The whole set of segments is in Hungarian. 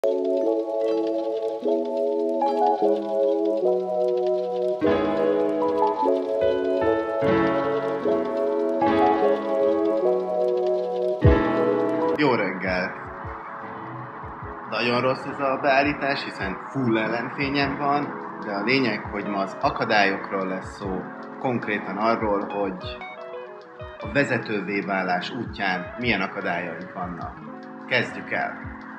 Jó reggel! Nagyon rossz ez a beállítás, hiszen full ellenfényem van, de a lényeg, hogy ma az akadályokról lesz szó, konkrétan arról, hogy a vezetővé válás útján milyen akadályaink vannak. Kezdjük el!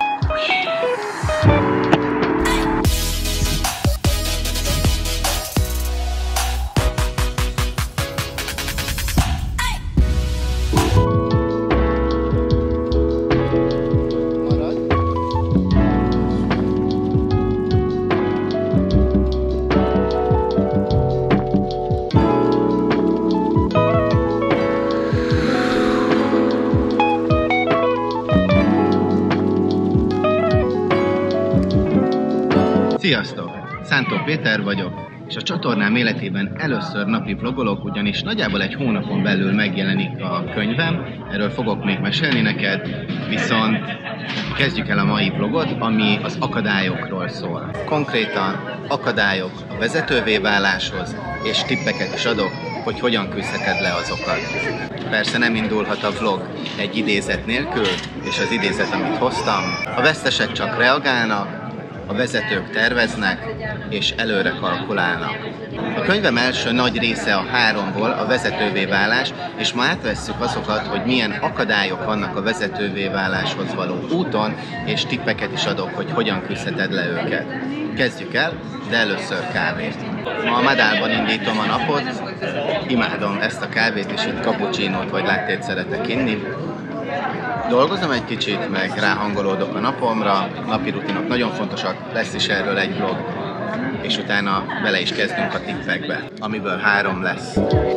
Sziasztok! Szántó Péter vagyok, és a csatornám életében először napi vlogolok, ugyanis nagyjából egy hónapon belül megjelenik a könyvem, erről fogok még mesélni neked, viszont kezdjük el a mai vlogot, ami az akadályokról szól. Konkrétan akadályok a vezetővé váláshoz, és tippeket is adok, hogy hogyan küzdheted le azokat. Persze nem indulhat a vlog egy idézet nélkül, és az idézet, amit hoztam, a vesztesek csak reagálnak, a vezetők terveznek és előre kalkulálnak. A könyvem első nagy része a 3-ból a vezetővé válás, és ma átvesszük azokat, hogy milyen akadályok vannak a vezetővé váláshoz való úton, és tippeket is adok, hogy hogyan küzdheted le őket. Kezdjük el, de először kávét. Ma a Madálban indítom a napot, imádom ezt a kávét, és itt cappuccinót vagy lattét szeretek inni. Dolgozom egy kicsit, meg ráhangolódok a napomra, napi rutinok nagyon fontosak, lesz is erről egy vlog, és utána bele is kezdünk a tippekbe, amiből 3 lesz.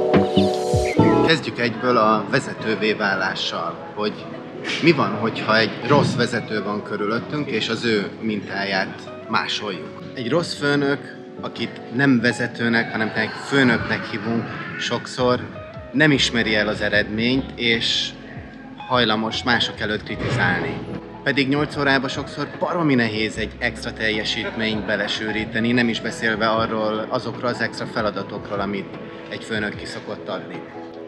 Kezdjük egyből a vezetővé válással, hogy mi van, hogyha egy rossz vezető van körülöttünk, és az ő mintáját másoljuk. Egy rossz főnök, akit nem vezetőnek, hanem főnöknek hívunk, sokszor nem ismeri el az eredményt, és hajlamos mások előtt kritizálni. Pedig 8 órában sokszor baromi nehéz egy extra teljesítményt belesűríteni, nem is beszélve azokról az extra feladatokról, amit egy főnök ki szokott adni.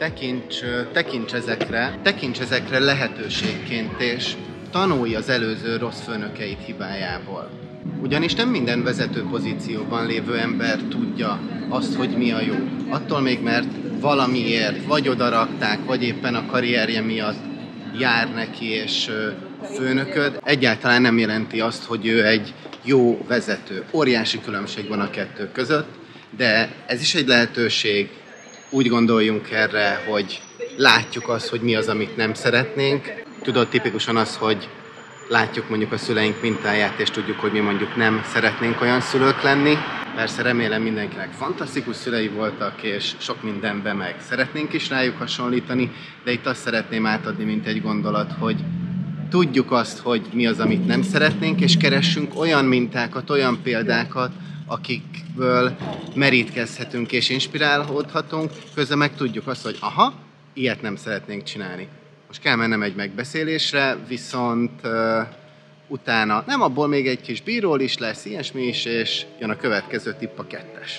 Tekints ezekre lehetőségként, és tanulj az előző rossz főnökeid hibájából. Ugyanis nem minden vezető pozícióban lévő ember tudja azt, hogy mi a jó. Attól még, mert valamiért vagy odarakták, vagy éppen a karrierje miatt jár neki és főnököd, egyáltalán nem jelenti azt, hogy ő egy jó vezető. Óriási különbség van a kettő között, de ez is egy lehetőség, úgy gondoljunk erre, hogy látjuk azt, hogy mi az, amit nem szeretnénk. Tudod, tipikusan az, hogy látjuk mondjuk a szüleink mintáját, és tudjuk, hogy mi mondjuk nem szeretnénk olyan szülők lenni. Persze remélem mindenkinek fantasztikus szülei voltak, és sok mindenben meg szeretnénk is rájuk hasonlítani, de itt azt szeretném átadni, mint egy gondolat, hogy tudjuk azt, hogy mi az, amit nem szeretnénk, és keressünk olyan mintákat, olyan példákat, akikből merítkezhetünk és inspirálódhatunk, közben meg tudjuk azt, hogy aha, ilyet nem szeretnénk csinálni. Most kell mennem egy megbeszélésre, viszont utána nem, abból még egy kis bírról is lesz, ilyesmi is, és jön a következő tipp, a 2-es.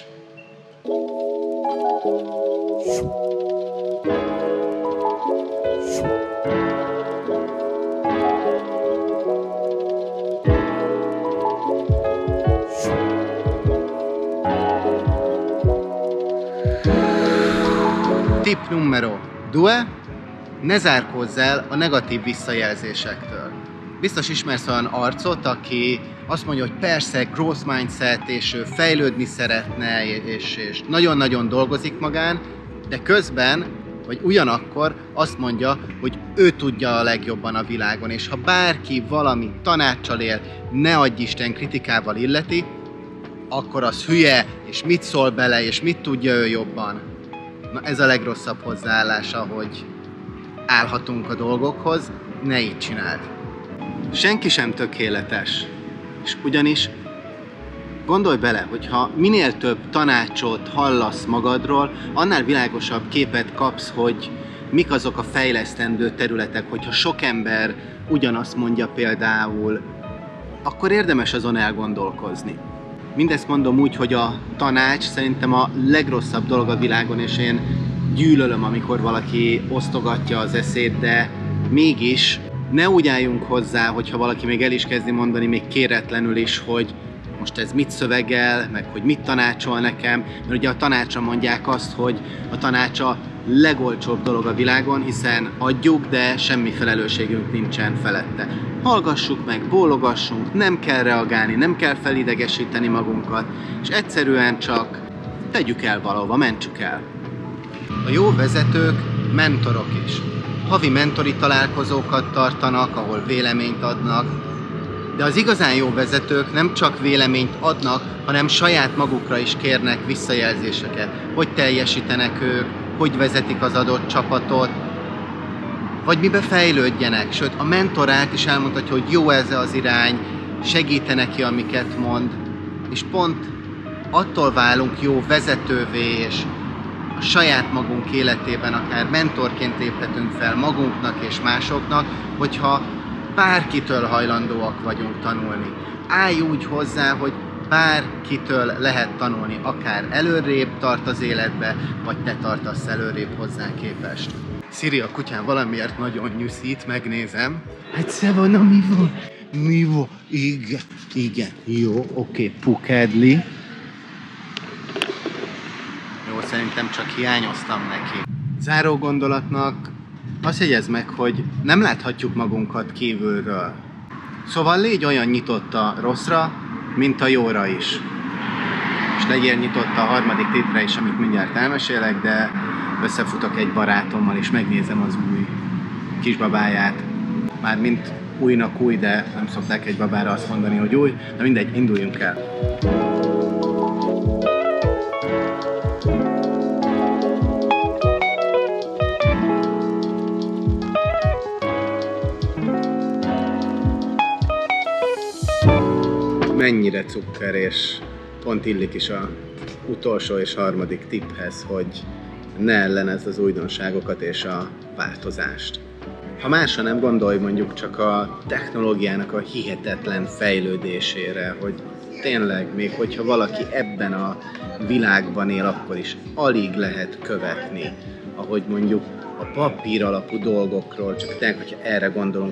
Tipp numero 2. Ne zárkózz el a negatív visszajelzésektől. Biztos ismersz olyan arcot, aki azt mondja, hogy persze, growth mindset, és ő fejlődni szeretne, és nagyon-nagyon dolgozik magán, de közben, vagy ugyanakkor azt mondja, hogy ő tudja a legjobban a világon, és ha bárki valami tanáccsal él, ne adj Isten, kritikával illeti, akkor az hülye, és mit szól bele, és mit tudja ő jobban. Na ez a legrosszabb hozzáállás, ahogy állhatunk a dolgokhoz, ne így csináld. Senki sem tökéletes, és ugyanis gondolj bele, hogyha minél több tanácsot hallasz magadról, annál világosabb képet kapsz, hogy mik azok a fejlesztendő területek, hogyha sok ember ugyanazt mondja például akkor érdemes azon elgondolkozni. Mindezt mondom úgy, hogy a tanács szerintem a legrosszabb dolog a világon, és én gyűlölöm, amikor valaki osztogatja az eszét, de mégis ne úgy álljunk hozzá, hogyha valaki még el is kezdi mondani, még kéretlenül is, hogy most ez mit szövegel, meg hogy mit tanácsol nekem, mert ugye a tanácsra mondják azt, hogy a tanács a legolcsóbb dolog a világon, hiszen adjuk, de semmi felelősségünk nincsen felette. Hallgassuk meg, bólogassunk, nem kell reagálni, nem kell felidegesíteni magunkat, és egyszerűen csak tegyük el valahova, mentsük el. A jó vezetők mentorok is. Havi mentori találkozókat tartanak, ahol véleményt adnak, de az igazán jó vezetők nem csak véleményt adnak, hanem saját magukra is kérnek visszajelzéseket. Hogy teljesítenek ők, hogy vezetik az adott csapatot, vagy mibe fejlődjenek. Sőt, a mentorát is elmondhatja, hogy jó ez az irány, segíte neki, amiket mond. És pont attól válunk jó vezetővé, és a saját magunk életében akár mentorként léphetünk fel magunknak és másoknak, hogyha bárkitől hajlandóak vagyunk tanulni. Állj úgy hozzá, hogy bárkitől lehet tanulni, akár előrébb tart az életbe, vagy te tartasz előrébb hozzá képest. Siri, a kutyám valamiért nagyon nyűszít, megnézem. Hát Szeva, na mi van? Mi van? Igen. Jó, oké, pukedli. Jó, szerintem csak hiányoztam neki. Záró gondolatnak azt jegyezd meg, hogy nem láthatjuk magunkat kívülről. Szóval légy olyan nyitott a rosszra, mint a jóra is. És legyél nyitott a harmadik tétre is, amit mindjárt elmesélek, de összefutok egy barátommal, és megnézem az új kisbabáját. Mármint újnak új, de nem szokták egy babára azt mondani, hogy új. De mindegy, induljunk el. Mennyire cukker, és pont illik is az utolsó és harmadik tipphez, hogy ne ellenezd az újdonságokat és a változást. Ha másra nem, gondolj mondjuk csak a technológiának a hihetetlen fejlődésére, hogy tényleg, még hogyha valaki ebben a világban él, akkor is alig lehet követni, ahogy mondjuk a papír alapú dolgokról, csak tényleg, hogyha erre gondolunk,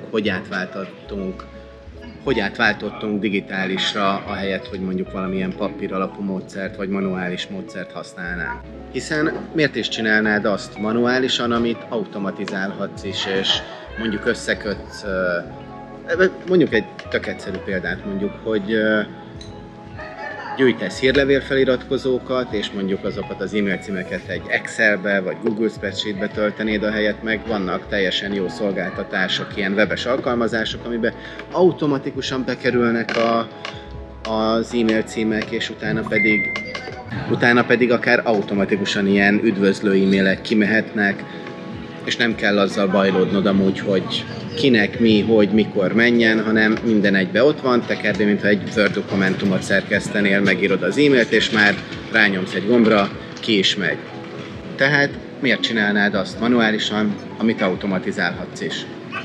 hogy átváltottunk digitálisra, ahelyett, hogy mondjuk valamilyen papír alapú módszert vagy manuális módszert használnánk. Hiszen miért is csinálnád azt manuálisan, amit automatizálhatsz is, és mondjuk összekötsz, mondjuk egy tök egyszerű példát mondjuk, hogy gyűjtesz hírlevélfeliratkozókat, és mondjuk azokat az e-mail címeket egy Excelbe vagy Google Spreadsheetbe töltenéd, ahelyett meg vannak teljesen jó szolgáltatások, ilyen webes alkalmazások, amiben automatikusan bekerülnek az e-mail címek, és utána pedig akár automatikusan ilyen üdvözlő e-mailek kimehetnek, és nem kell azzal bajlódnod amúgy, hogy kinek, mi, hogy, mikor menjen, hanem minden egybe ott van, te kb. Mintha egy Word dokumentumot szerkesztenél, megírod az e-mailt, és már rányomsz egy gombra, ki is megy. Tehát miért csinálnád azt manuálisan, amit automatizálhatsz is?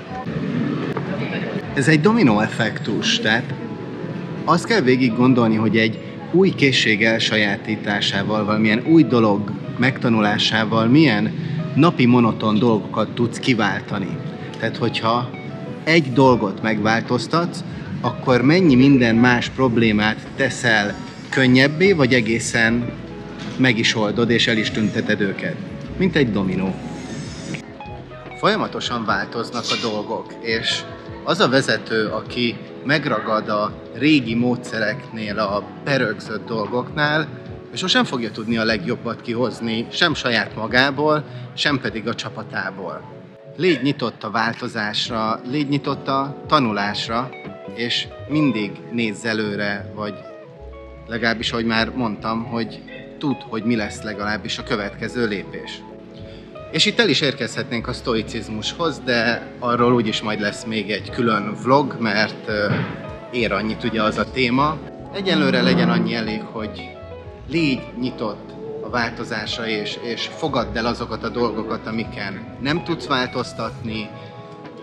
Ez egy dominó effektus, tehát azt kell végig gondolni, hogy egy új készség elsajátításával, valamilyen új dolog megtanulásával milyen napi monoton dolgokat tudsz kiváltani. Tehát, hogyha egy dolgot megváltoztatsz, akkor mennyi minden más problémát teszel könnyebbé, vagy egészen meg is oldod, és el is tünteted őket. Mint egy dominó. Folyamatosan változnak a dolgok, és az a vezető, aki megragad a régi módszereknél, a berögzött dolgoknál, és sosem fogja tudni a legjobbat kihozni, sem saját magából, sem pedig a csapatából. Légy nyitott a változásra, légy nyitott a tanulásra, és mindig nézz előre, vagy legalábbis, ahogy már mondtam, hogy tudd, hogy mi lesz legalábbis a következő lépés. És itt el is érkezhetnénk a sztoicizmushoz, de arról úgyis majd lesz még egy külön vlog, mert ér annyit ugye az a téma. Egyelőre legyen annyi elég, hogy légy nyitott a változásra, és fogadd el azokat a dolgokat, amiken nem tudsz változtatni,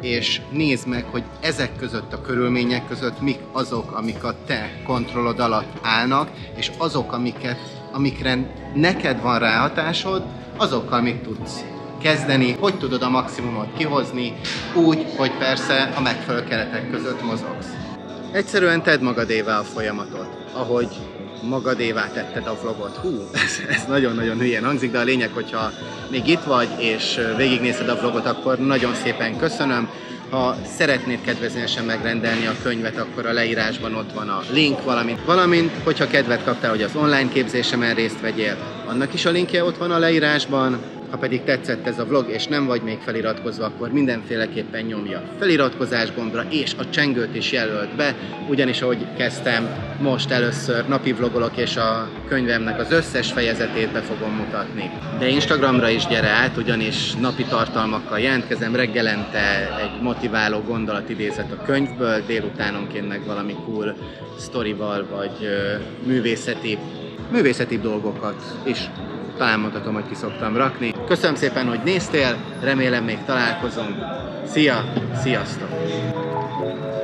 és nézd meg, hogy ezek között a körülmények között mik azok, amik a te kontrollod alatt állnak, és azok, amikre neked van ráhatásod, azokkal mit tudsz kezdeni, hogy tudod a maximumot kihozni, úgy, hogy persze a megfelelő keretek között mozogsz. Egyszerűen tedd magadévá a folyamatot, ahogy magadévá tetted a vlogot. Hú, ez nagyon-nagyon hülyén hangzik, de a lényeg, hogyha még itt vagy és végignézed a vlogot, akkor nagyon szépen köszönöm. Ha szeretnéd kedvezményesen megrendelni a könyvet, akkor a leírásban ott van a link, valamint hogyha kedvet kaptál, hogy az online képzésemen részt vegyél, annak is a linkje ott van a leírásban. Ha pedig tetszett ez a vlog, és nem vagy még feliratkozva, akkor mindenféleképpen nyomja a feliratkozás gombra, és a csengőt is jelölt be, ugyanis ahogy kezdtem, most először napi vlogolok, és a könyvemnek az összes fejezetét be fogom mutatni. De Instagramra is gyere át, ugyanis napi tartalmakkal jelentkezem, reggelente egy motiváló gondolatidézet a könyvből, délutánonként meg valami cool sztorival, vagy művészeti dolgokat is talán mondhatom, hogy ki szoktam rakni. Köszönöm szépen, hogy néztél, remélem még találkozunk. Szia, sziasztok!